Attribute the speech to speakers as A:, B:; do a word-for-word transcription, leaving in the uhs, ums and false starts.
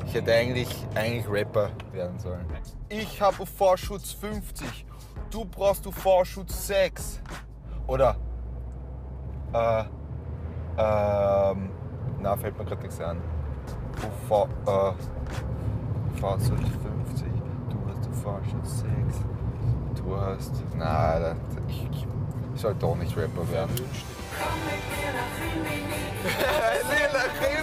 A: Ich hätte eigentlich, eigentlich Rapper werden sollen. Ich habe U V-Schutz fünfzig, du brauchst U V-Schutz sechs. Oder, äh, ähm, na, fällt mir gerade nichts ein. U V, äh, U V-Schutz fünfzig, du hast U V-Schutz sechs. Du hast, na, ich, ich soll doch nicht Rapper werden.
B: Komm mit mir nach Rimini.